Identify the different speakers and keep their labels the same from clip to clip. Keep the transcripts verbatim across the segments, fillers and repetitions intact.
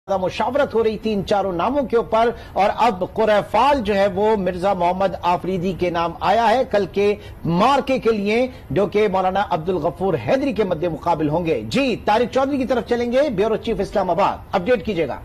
Speaker 1: मुशावरत हो रही थी इन चारों नामों के ऊपर और अब कुरैफाल जो है वो मिर्जा मोहम्मद आफरीदी के नाम आया है कल के मार्के के लिए जो कि मौलाना अब्दुल गफूर हैदरी के मध्य मुकाबिल होंगे। जी तारिक चौधरी की तरफ चलेंगे, ब्यूरो चीफ इस्लामाबाद, अपडेट कीजिएगा।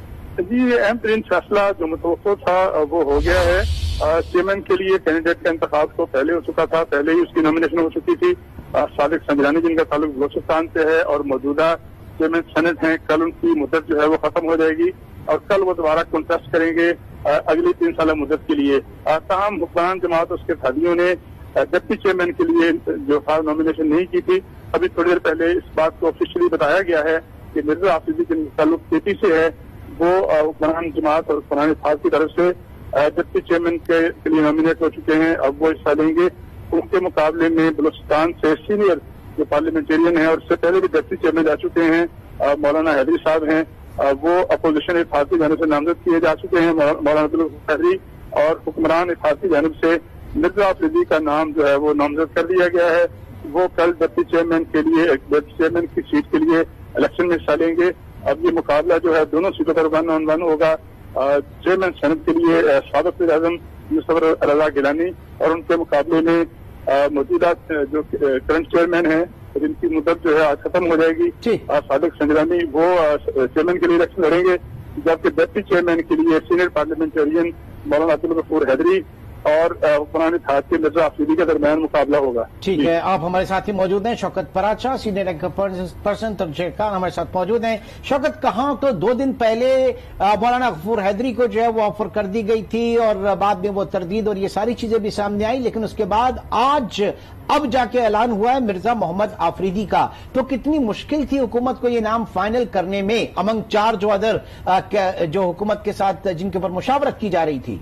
Speaker 2: जी अहम तरीन फैसला जो मुतवक्को था वो हो गया है। चेयरमैन के लिए कैंडिडेट का इंतखाब तो पहले हो चुका था, पहले ही उसकी नॉमिनेशन हो चुकी थी। सादिक संजरानी जिनका ताल्लुक बलोचिस्तान से है और मौजूदा चेयरमैन सेनेट हैं, कल उनकी मुद्दत जो है वो खत्म हो जाएगी और कल वो दोबारा कंटेस्ट करेंगे अगली तीन साल मुद्दत के लिए। ताहम हुक्मरान जमात उसके साथियों ने डिप्टी चेयरमैन के लिए जो था नॉमिनेशन नहीं की थी। अभी थोड़ी देर पहले इस बात को ऑफिशियली बताया गया है कि मिर्जा आफरीदी के ताल्लुक केपी से है, वो हुक्मरान जमात और हुक्मरान इत्तेहाद की तरफ से डिप्टी चेयरमैन के लिए नॉमिनेट हो चुके हैं। अब वो हिस्सा लेंगे। उनके मुकाबले में बलूचिस्तान से सीनियर जो पार्लियामेंटेरियन है और इससे पहले भी डिप्टी चेयरमैन जा चुके हैं मौलाना हैदरी साहब हैं, वो अपोजिशन इत्तेहाद की जानिब से नामजद किए जा चुके हैं मौलाना अब्दुल गफूर हैदरी, और हुक्मरान इत्तेहाद की जानिब से मिर्जा आफरीदी का नाम जो है वो नामजद कर दिया गया है। वो कल डिप्टी चेयरमैन के लिए डिप्टी चेयरमैन की सीट के लिए इलेक्शन में हिस्सा लेंगे। अब ये मुकाबला जो है दोनों सीटों पर वन ऑन वन होगा। चेयरमैन सेनेट के लिए साबिक वज़ीर आज़म यूसुफ रज़ा गिलानी और उनके मुकाबले में मौजूदा जो करंट चेयरमैन है जिनकी मुद्दत जो है आज खत्म हो जाएगी, सादिक संजरानी, वो चेयरमैन के लिए इलेक्शन लड़ेंगे। जबकि डिप्टी चेयरमैन के लिए सीनियर पार्लियामेंटेरियन मौलाना अब्दुल गफूर हैदरी और हुक्मरान इत्तेहाद के मिर्जा आफरीदी के दरमियान मुकाबला होगा।
Speaker 1: ठीक है, आप हमारे साथ ही मौजूद हैं Shaukat Paracha, senior rank person Tabsher Khan हमारे साथ मौजूद हैं। शौकत, कहाँ तो दो दिन पहले मौलाना गफूर हैदरी को जो है वो ऑफर कर दी गई थी और बाद में वो तरदीद और ये सारी चीजें भी सामने आई, लेकिन उसके बाद आज अब जाके ऐलान हुआ है मिर्जा मोहम्मद आफरीदी का। तो कितनी मुश्किल थी हुकूमत को ये नाम फाइनल करने में अमंग चार जो अदर जो हुकूमत के साथ जिनके ऊपर मुशावरत की जा रही थी?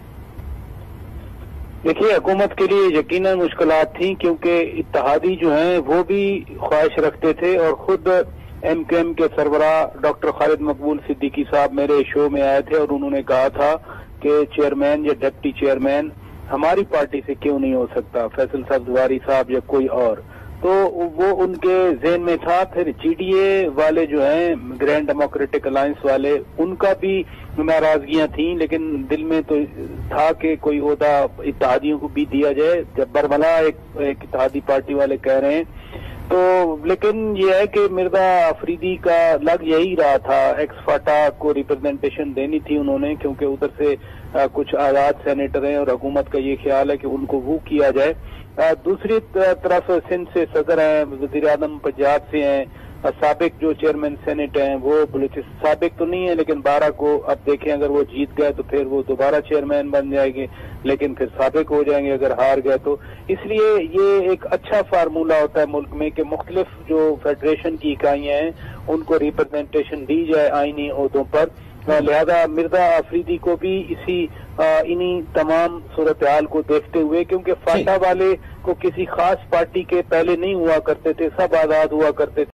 Speaker 3: देखिए, हुकूमत के लिए यकीनन मुश्किलात थी क्योंकि इत्तेहादी जो हैं वो भी ख्वाहिश रखते थे और खुद एम के एम के सरबराह डॉक्टर खालिद मकबूल सिद्दीकी साहब मेरे शो में आए थे और उन्होंने कहा था कि चेयरमैन या डिप्टी चेयरमैन हमारी पार्टी से क्यों नहीं हो सकता, फैसल सब्जवारी साहब या कोई और। तो वो उनके ज़हन में था। फिर जीडीए वाले जो हैं, ग्रैंड डेमोक्रेटिक अलायंस वाले, उनका भी नाराजगियां थी, लेकिन दिल में तो था कि कोई ओहदा इत्तेहादियों को भी दिया जाए। जब बरमला एक, एक इत्तेहादी पार्टी वाले कह रहे हैं तो, लेकिन ये है कि मिर्जा आफरीदी का लग यही रहा था, एक्स फाटा को रिप्रेजेंटेशन देनी थी उन्होंने, क्योंकि उधर से आ, कुछ आजाद सेनेटर हैं और हुकूमत का ये ख्याल है कि उनको वो किया जाए। आ, दूसरी तरफ सिंध से सदर हैं, वज़ीर आज़म पंजाब से हैं, साबिक जो चेयरमैन सेनेट हैं वो बलूचिस्तान, साबिक तो नहीं है लेकिन बारह को अब देखें, अगर वो जीत गए तो फिर वो दोबारा चेयरमैन बन जाएंगे, लेकिन फिर साबिक हो जाएंगे अगर हार गए तो। इसलिए ये एक अच्छा फार्मूला होता है मुल्क में कि मुख्तलिफ जो फेडरेशन की इकाइयां हैं उनको रिप्रेजेंटेशन दी जाए आईनी ओहदों पर। लिहाजा मिर्जा आफरीदी को भी इसी इन्हीं तमाम सूरत हाल को देखते हुए, क्योंकि फाटा वाले को किसी खास पार्टी के पहले नहीं हुआ करते थे, सब आजाद हुआ करते थे।